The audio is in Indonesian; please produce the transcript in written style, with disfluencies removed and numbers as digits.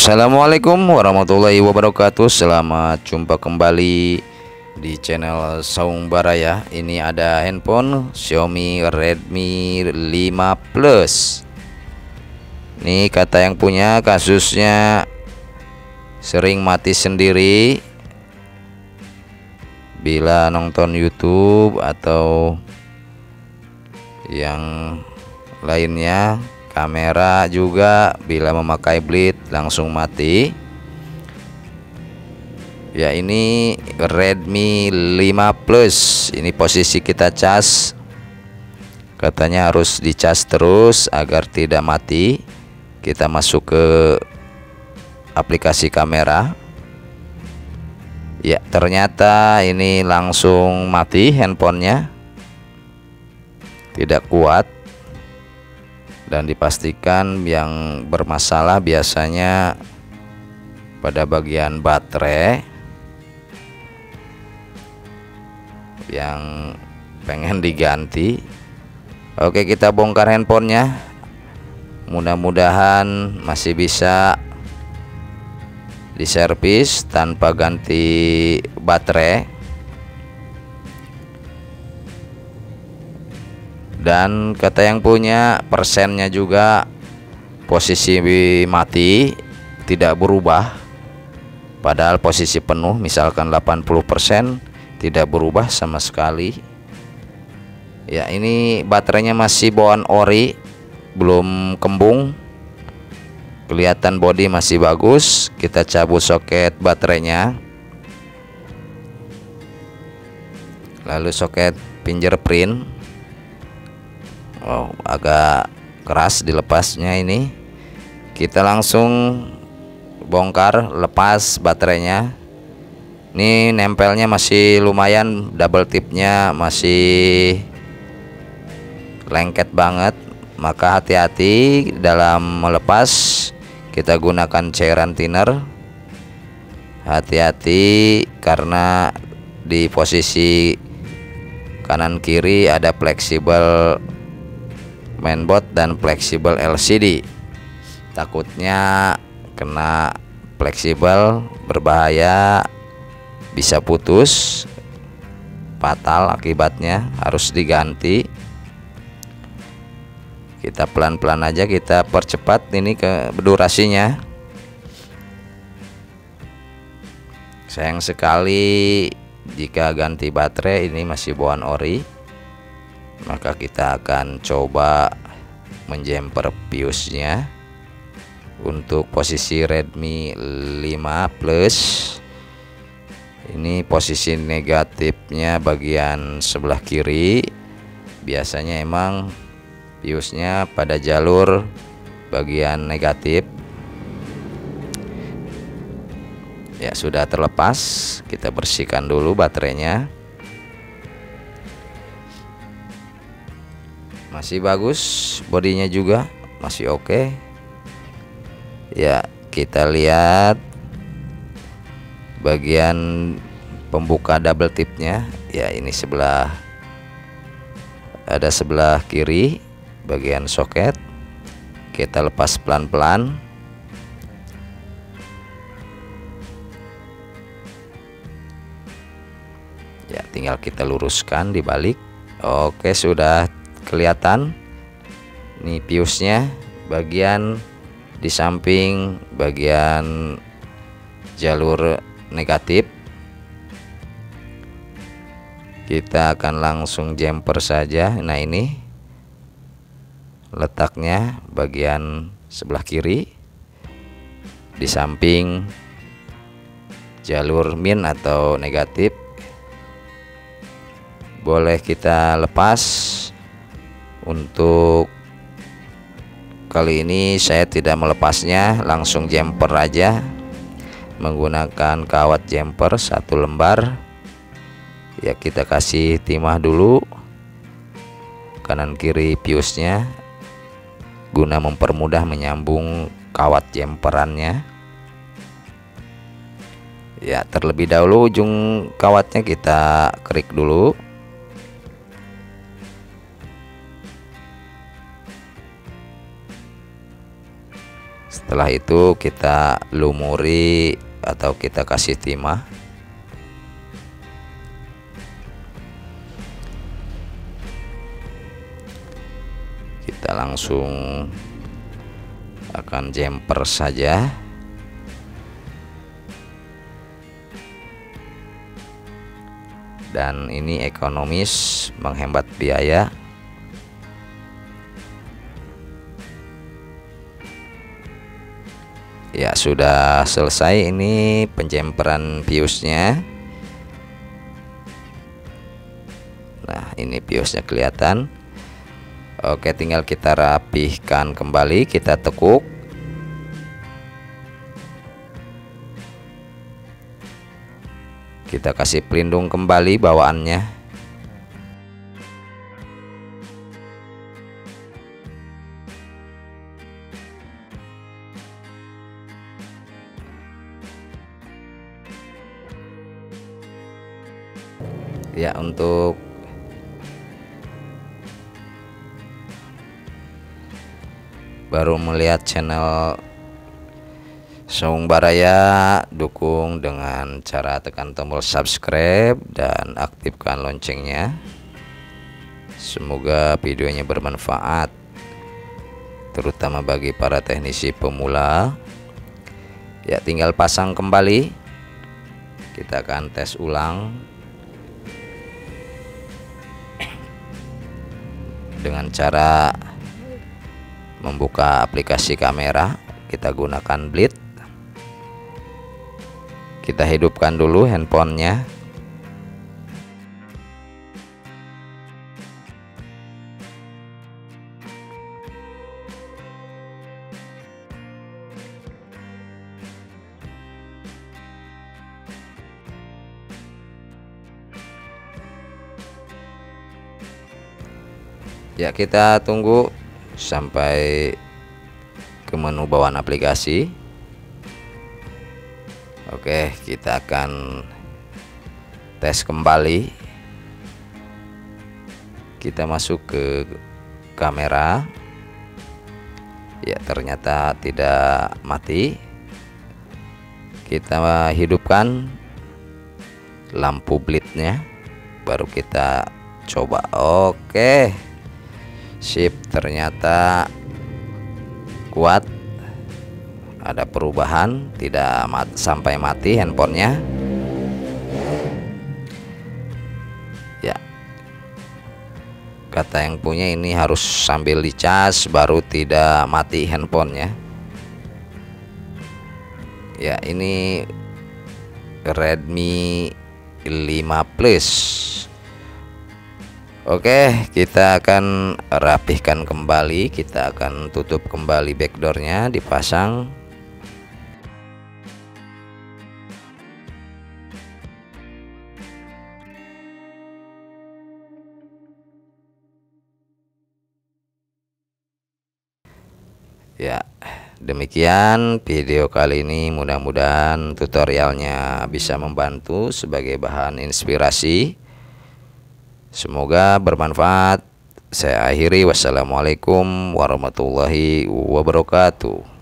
Assalamualaikum warahmatullahi wabarakatuh. Selamat jumpa kembali di channel Saung Baraya. Ini ada handphone Xiaomi Redmi 5 Plus. Ini kata yang punya kasusnya sering mati sendiri bila nonton YouTube atau yang lainnya. Kamera juga bila memakai bleed langsung mati. Ya, ini Redmi 5 Plus. Ini posisi kita cas. Katanya harus dicas terus agar tidak mati. Kita masuk ke aplikasi kamera. Ya, ternyata ini langsung mati handphonenya. Tidak kuat. Dan dipastikan yang bermasalah biasanya pada bagian baterai yang pengen diganti. Oke, kita bongkar handphonenya. Mudah-mudahan masih bisa diservis tanpa ganti baterai. Dan kata yang punya persennya juga posisi mati tidak berubah, padahal posisi penuh misalkan 80% tidak berubah sama sekali. Ya, ini baterainya masih bawaan ori, belum kembung, kelihatan bodi masih bagus. Kita cabut soket baterainya, lalu soket fingerprint. Oh, agak keras dilepasnya ini. Kita langsung bongkar, lepas baterainya. Ini nempelnya masih lumayan, double tipnya masih lengket banget. Maka hati-hati dalam melepas. Kita gunakan cairan thinner. Hati-hati karena di posisi kanan kiri ada fleksibel mainboard dan fleksibel LCD. Takutnya kena fleksibel berbahaya, bisa putus, fatal akibatnya, harus diganti. Kita pelan-pelan aja, kita percepat ini ke durasinya. Sayang sekali jika ganti baterai ini masih bawaan ori. Maka kita akan coba menjemper fuse-nya. Untuk posisi Redmi 5 Plus, ini posisi negatifnya bagian sebelah kiri. Biasanya emang fuse-nya pada jalur bagian negatif. Ya, sudah terlepas. Kita bersihkan dulu baterainya. Masih bagus, bodinya juga masih oke. Ya, kita lihat bagian pembuka double tipnya. Ya, ini sebelah, ada sebelah kiri bagian soket. Kita lepas pelan-pelan. Ya, tinggal kita luruskan dibalik. Oke, sudah kelihatan. Ini fuse-nya bagian di samping bagian jalur negatif. Kita akan langsung jumper saja. Nah, ini letaknya bagian sebelah kiri di samping jalur min atau negatif. Boleh kita lepas. Untuk kali ini saya tidak melepasnya, langsung jumper aja menggunakan kawat jumper 1 lembar. Ya, kita kasih timah dulu kanan kiri fuse-nya guna mempermudah menyambung kawat jumperannya. Ya, terlebih dahulu ujung kawatnya kita kerik dulu. Setelah itu kita lumuri atau kita kasih timah. Kita langsung akan jumper saja. Dan ini ekonomis, menghemat biaya. Ya, sudah selesai ini penjemperan fuse-nya. Nah, ini fuse-nya kelihatan. Oke, tinggal kita rapihkan kembali, kita tekuk. Kita kasih pelindung kembali bawaannya. Ya, untuk baru melihat channel Saung Baraya, dukung dengan cara tekan tombol subscribe dan aktifkan loncengnya. Semoga videonya bermanfaat, terutama bagi para teknisi pemula. Ya, tinggal pasang kembali. Kita akan tes ulang dengan cara membuka aplikasi kamera. Kita gunakan Blitz. Kita hidupkan dulu handphonenya. Ya, kita tunggu sampai ke menu bawaan aplikasi. Oke, kita akan tes kembali. Kita masuk ke kamera. Ya, ternyata tidak mati. Kita hidupkan lampu blitznya, baru kita coba. Oke, sip, ternyata kuat, ada perubahan, tidak sampai mati handphonenya. Ya, kata yang punya ini harus sambil dicas baru tidak mati handphonenya. Ya, ini Redmi 5 Plus. Oke, kita akan rapihkan kembali. Kita akan tutup kembali backdoornya, dipasang. Ya, demikian video kali ini. Mudah-mudahan tutorialnya bisa membantu sebagai bahan inspirasi. Semoga bermanfaat. Saya akhiri, wassalamualaikum warahmatullahi wabarakatuh.